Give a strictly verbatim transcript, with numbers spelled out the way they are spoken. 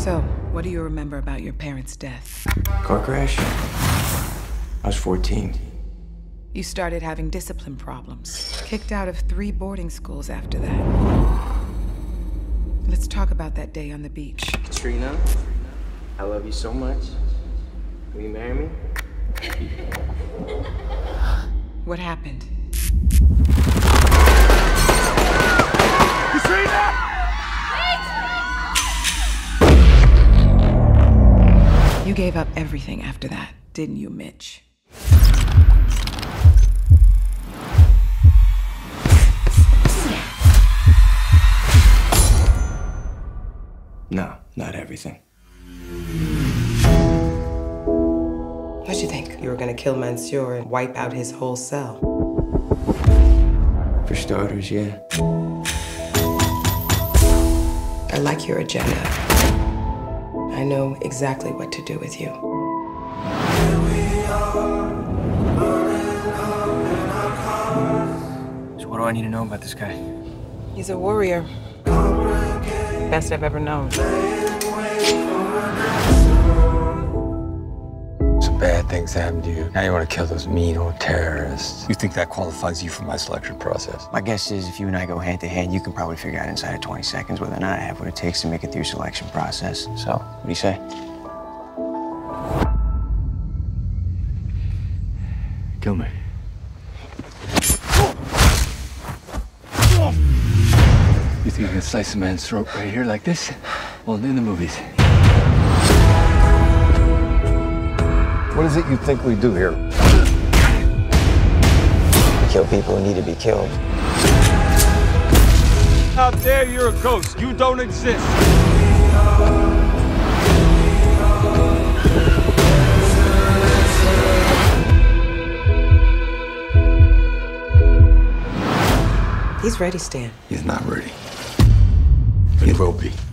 So, what do you remember about your parents' death? Car crash? I was fourteen. You started having discipline problems. Kicked out of three boarding schools after that. Let's talk about that day on the beach. Katrina, I love you so much. Will you marry me? What happened? Katrina! You gave up everything after that, didn't you, Mitch? No, not everything. What'd you think? You were gonna kill Monsieur and wipe out his whole cell? For starters, yeah. I like your agenda. I know exactly what to do with you. So what do I need to know about this guy? He's a warrior. Best I've ever known. Some bad things happened to you. Now you want to kill those mean old terrorists. You think that qualifies you for my selection process? My guess is if you and I go hand to hand, you can probably figure out inside of twenty seconds whether or not I have what it takes to make it through your selection process. So, what do you say? Kill me. You think you can slice a man's throat right here like this? Well, in the movies. What is it you think we do here? Kill people who need to be killed. Out there, you're a ghost. You don't exist. He's ready, Stan. He's not ready. He will be.